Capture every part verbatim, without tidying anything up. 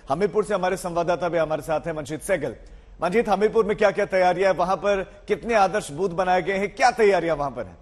हमीरपुर से हमारे संवाददाता भी हमारे साथ हैं, मंजीत सहगल। मंजीत, हमीरपुर में क्या क्या तैयारियां है, वहां पर कितने आदर्श बूथ बनाए गए हैं, क्या तैयारियां वहां पर हैं?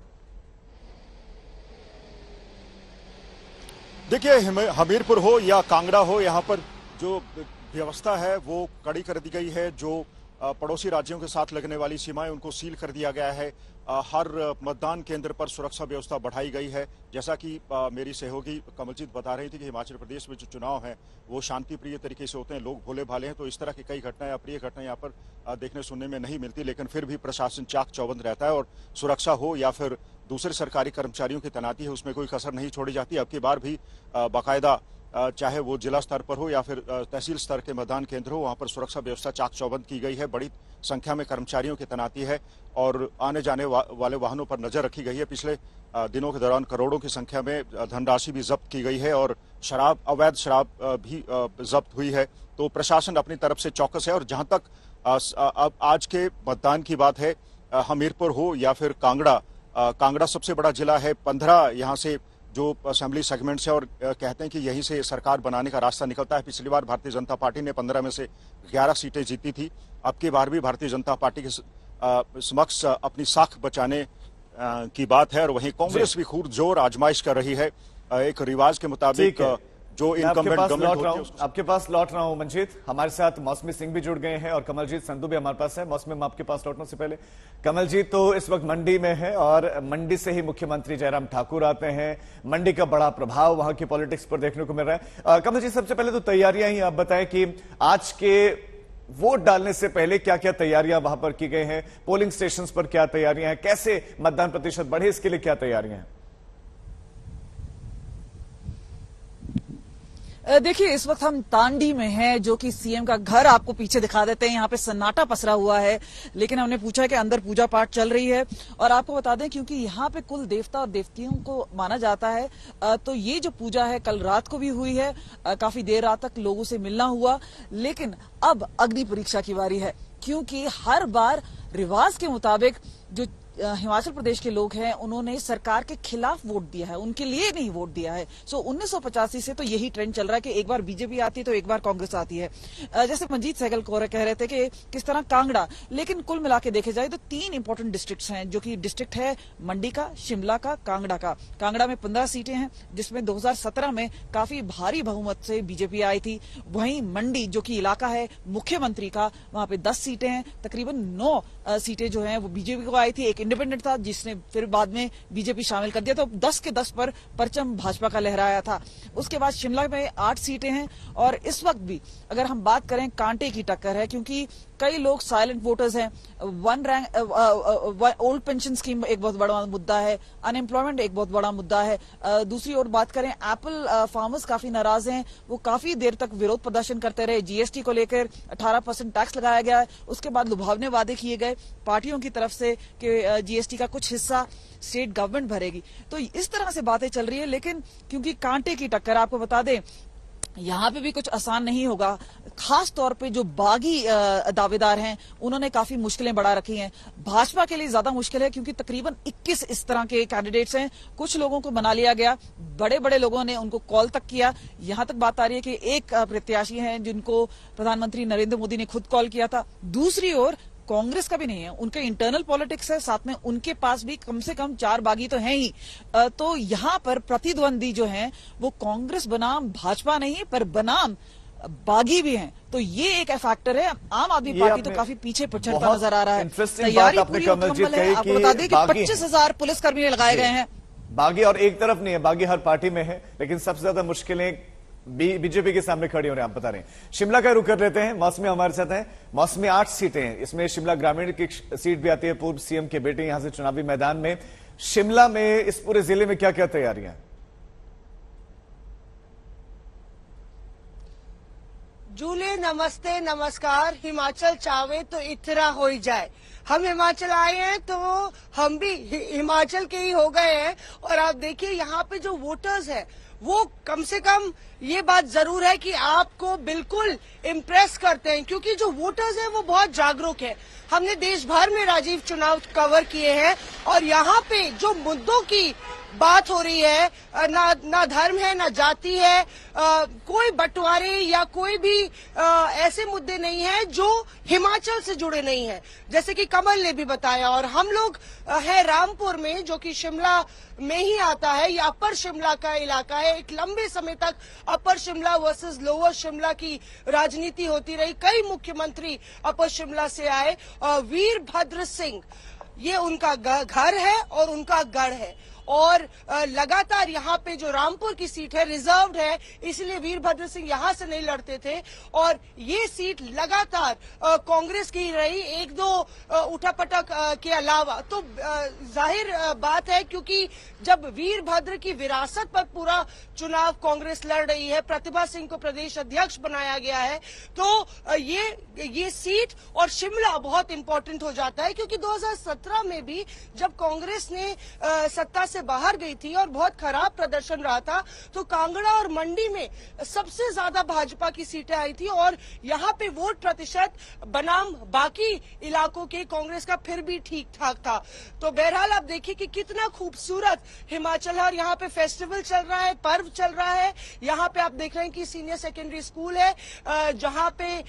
देखिए, हमीरपुर हो या कांगड़ा हो, यहाँ पर जो व्यवस्था है वो कड़ी कर दी गई है। जो पड़ोसी राज्यों के साथ लगने वाली सीमाएं उनको सील कर दिया गया है। हर मतदान केंद्र पर सुरक्षा व्यवस्था बढ़ाई गई है। जैसा कि मेरी सहयोगी कमलजीत बता रही थी कि हिमाचल प्रदेश में जो चुनाव हैं वो शांति प्रिय तरीके से होते हैं, लोग भोले भाले हैं, तो इस तरह की कई घटनाएं, अप्रिय घटनाएं यहाँ पर देखने सुनने में नहीं मिलती। लेकिन फिर भी प्रशासन चाक चौबंद रहता है और सुरक्षा हो या फिर दूसरे सरकारी कर्मचारियों की तैनाती है, उसमें कोई कसर नहीं छोड़ी जाती। अब की बार भी बाकायदा चाहे वो जिला स्तर पर हो या फिर तहसील स्तर के मतदान केंद्र हो, वहां पर सुरक्षा व्यवस्था चाक चौबंद की गई है। बड़ी संख्या में कर्मचारियों की तैनाती है और आने जाने वा, वाले वाहनों पर नजर रखी गई है। पिछले दिनों के दौरान करोड़ों की संख्या में धनराशि भी जब्त की गई है और शराब, अवैध शराब भी जब्त हुई है। तो प्रशासन अपनी तरफ से चौकस है। और जहां तक अब आज के मतदान की बात है, हमीरपुर हो या फिर कांगड़ा, कांगड़ा सबसे बड़ा जिला है। पंद्रह यहाँ से जो असेंबली सेगमेंट्स है और कहते हैं कि यहीं से सरकार बनाने का रास्ता निकलता है। पिछली बार भारतीय जनता पार्टी ने पंद्रह में से ग्यारह सीटें जीती थी। अब की बार भी भारतीय जनता पार्टी के समक्ष अपनी साख बचाने की बात है। और वहीं कांग्रेस भी खूब जोर आजमाइश कर रही है। एक रिवाज के मुताबिक जो इनकम्बेंट गवर्नमेंट होती है उसको... आपके पास लौट रहा हूं मंजीत। हमारे साथ मौसमी सिंह भी जुड़ गए हैं और कमलजीत संधू भी हमारे पास है। मौसमी, मैं आपके पास लौटने से पहले, कमलजीत तो इस वक्त मंडी में है और मंडी से ही मुख्यमंत्री जयराम ठाकुर आते हैं। मंडी का बड़ा प्रभाव वहां की पॉलिटिक्स पर देखने को मिल रहा है। कमलजीत, सबसे पहले तो तैयारियां ही आप बताएं कि आज के वोट डालने से पहले क्या क्या तैयारियां वहां पर की गई हैं, पोलिंग स्टेशन पर क्या तैयारियां हैं, कैसे मतदान प्रतिशत बढ़े, इसके लिए क्या तैयारियां हैं? देखिए, इस वक्त हम तांडी में हैं, जो कि सीएम का घर आपको पीछे दिखा देते हैं। यहाँ पे सन्नाटा पसरा हुआ है, लेकिन हमने पूछा कि अंदर पूजा पाठ चल रही है। और आपको बता दें, क्योंकि यहाँ पे कुल देवता और देवतियों को माना जाता है, तो ये जो पूजा है कल रात को भी हुई है। काफी देर रात तक लोगों से मिलना हुआ। लेकिन अब अग्नि परीक्षा की बारी है, क्योंकि हर बार रिवाज के मुताबिक जो हिमाचल प्रदेश के लोग हैं उन्होंने सरकार के खिलाफ वोट दिया है, उनके लिए नहीं वोट दिया है। सो उन्नीस सौ पचासी से तो यही ट्रेंड चल रहा है कि एक बार बीजेपी आती है तो एक बार कांग्रेस आती है। जैसे मंजीत सहगल कोरे कह रहे थे कि किस तरह कांगड़ा, लेकिन कुल मिला के देखे जाए तो तीन इंपॉर्टेंट डिस्ट्रिक्ट्स हैं, जो कि डिस्ट्रिक्ट है मंडी का, शिमला का, कांगड़ा का। कांगड़ा में पंद्रह सीटें हैं, जिसमें दो हजार सत्रह में काफी भारी बहुमत से बीजेपी आई थी। वहीं मंडी जो कि इलाका है मुख्यमंत्री का, वहां पे दस सीटें हैं। तकरीबन नौ सीटें जो हैं वो बीजेपी को आई थी, एक इंडिपेंडेंट था जिसने फिर बाद में बीजेपी शामिल कर दिया, तो दस के दस पर परचम भाजपा का लहराया था। उसके बाद शिमला में आठ सीटें हैं। और इस वक्त भी अगर हम बात करें, कांटे की टक्कर है, क्योंकि कई लोग साइलेंट वोटर्स हैं। One rank old pension scheme एक बहुत बड़ा मुद्दा है, अनएम्प्लॉयमेंट एक बहुत बड़ा मुद्दा है। uh, दूसरी ओर बात करें, एप्पल uh, फार्मर्स काफी नाराज हैं, वो काफी देर तक विरोध प्रदर्शन करते रहे। जीएसटी को लेकर अठारह परसेंट टैक्स लगाया गया है, उसके बाद लुभावने वादे किए गए पार्टियों की तरफ से कि जीएसटी का कुछ हिस्सा स्टेट गवर्नमेंट भरेगी। तो इस तरह से बातें चल रही है। लेकिन क्योंकि कांटे की टक्कर, आपको बता दें यहाँ पे भी कुछ आसान नहीं होगा। खास तौर पे जो बागी दावेदार हैं उन्होंने काफी मुश्किलें बढ़ा रखी हैं। भाजपा के लिए ज्यादा मुश्किल है, क्योंकि तकरीबन इक्कीस इस तरह के कैंडिडेट्स हैं। कुछ लोगों को मना लिया गया, बड़े बड़े लोगों ने उनको कॉल तक किया। यहां तक बात आ रही है कि एक प्रत्याशी हैं जिनको प्रधानमंत्री नरेंद्र मोदी ने खुद कॉल किया था। दूसरी ओर कांग्रेस का भी नहीं है, उनके इंटरनल पॉलिटिक्स है, साथ में उनके पास भी कम से कम चार बागी तो हैं ही। तो यहाँ पर प्रतिद्वंदी जो हैं वो कांग्रेस बनाम भाजपा नहीं, पर बनाम बागी भी हैं। तो ये एक फैक्टर है। आम आदमी पार्टी तो काफी पीछे चढ़ता नजर आ रहा है। तैयारी पूरी मुकम्मल है। आपको बता दें कि पच्चीस हजार पुलिसकर्मी लगाए गए हैं। बागी और एक तरफ नहीं है, बागी हर पार्टी में है, लेकिन सबसे ज्यादा मुश्किलें बीजेपी के सामने खड़ी हो रही है, आप बता रहे हैं। शिमला का रुख कर लेते हैं, मौसमी हमारे साथ हैं। मौसमी, आठ सीटें हैं, इसमें शिमला ग्रामीण की सीट भी आती है, पूर्व सीएम के बेटे यहां से चुनावी मैदान में। शिमला में इस पूरे जिले में क्या क्या तैयारियां? जूले नमस्ते नमस्कार। हिमाचल चावे तो इतरा हो ही जाए। हम हिमाचल आए हैं तो हम भी हिमाचल के ही हो गए हैं। और आप देखिए यहाँ पे जो वोटर्स है वो कम से कम ये बात जरूर है कि आपको बिल्कुल इम्प्रेस करते हैं, क्योंकि जो वोटर्स हैं वो बहुत जागरूक है। हमने देश भर में राजीव चुनाव कवर किए हैं और यहाँ पे जो मुद्दों की बात हो रही है, ना ना धर्म है ना जाति है, आ, कोई बंटवारे या कोई भी आ, ऐसे मुद्दे नहीं है जो हिमाचल से जुड़े नहीं है, जैसे कि कमल ने भी बताया। और हम लोग है रामपुर में, जो कि शिमला में ही आता है, ये अपर शिमला का इलाका है। एक लंबे समय तक upper Shimla versus lower Shimla की राजनीति होती रही। कई मुख्यमंत्री अपर शिमला से आए। वीरभद्र सिंह ये उनका घर है और उनका गढ़ है, और लगातार यहाँ पे जो रामपुर की सीट है रिजर्व्ड है, इसलिए वीरभद्र सिंह यहाँ से नहीं लड़ते थे। और ये सीट लगातार कांग्रेस की रही, एक दो उठापटक के अलावा। तो जाहिर बात है, क्योंकि जब वीरभद्र की विरासत पर पूरा चुनाव कांग्रेस लड़ रही है, प्रतिभा सिंह को प्रदेश अध्यक्ष बनाया गया है, तो ये ये सीट और शिमला बहुत इंपॉर्टेंट हो जाता है। क्योंकि दो हज़ार सत्रह में भी जब कांग्रेस ने सत्ता से बाहर गई थी और बहुत खराब प्रदर्शन रहा था, तो कांगड़ा और मंडी में सबसे ज्यादा भाजपा की सीटें आई थी और यहाँ पे वोट प्रतिशत बनाम बाकी इलाकों के कांग्रेस का फिर भी ठीक ठाक था। तो बहरहाल आप देखिए कि कितना खूबसूरत हिमाचल है, और यहाँ पे फेस्टिवल चल रहा है, पर्व चल रहा है। यहाँ पे आप देख रहे हैं कि सीनियर सेकेंडरी स्कूल है जहाँ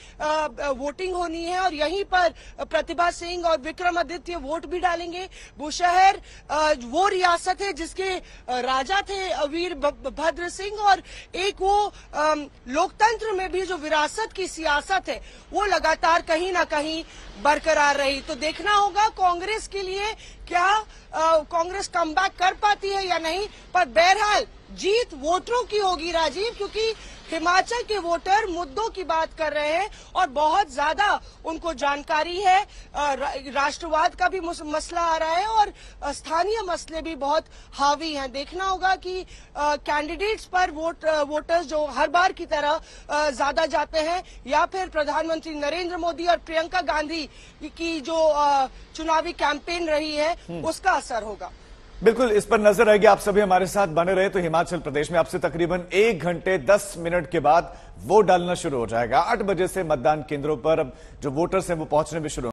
पे वोटिंग होनी है, और यहीं पर प्रतिभा सिंह और विक्रमादित्य वोट भी डालेंगे। बुशहर वो रियासत है जिसके राजा थे वीरभद्र सिंह, और एक वो लोकतंत्र में भी जो विरासत की सियासत है वो लगातार कहीं ना कहीं बरकरार रही। तो देखना होगा कांग्रेस के लिए क्या कांग्रेस कमबैक कर पाती है या नहीं, पर बहरहाल जीत वोटरों की होगी राजीव, क्योंकि हिमाचल के वोटर मुद्दों की बात कर रहे हैं और बहुत ज्यादा उनको जानकारी है। राष्ट्रवाद का भी मसला आ रहा है और स्थानीय मसले भी बहुत हावी हैं। देखना होगा कि कैंडिडेट्स पर वोट वोटर्स जो हर बार की तरह ज्यादा जाते हैं, या फिर प्रधानमंत्री नरेंद्र मोदी और प्रियंका गांधी की जो चुनावी कैंपेन रही है उसका असर होगा। बिल्कुल, इस पर नजर रहेगी। आप सभी हमारे साथ बने रहे। तो हिमाचल प्रदेश में आपसे तकरीबन एक घंटे दस मिनट के बाद वोट डालना शुरू हो जाएगा। आठ बजे से मतदान केंद्रों पर अब जो वोटर्स हैं वो पहुंचने भी शुरू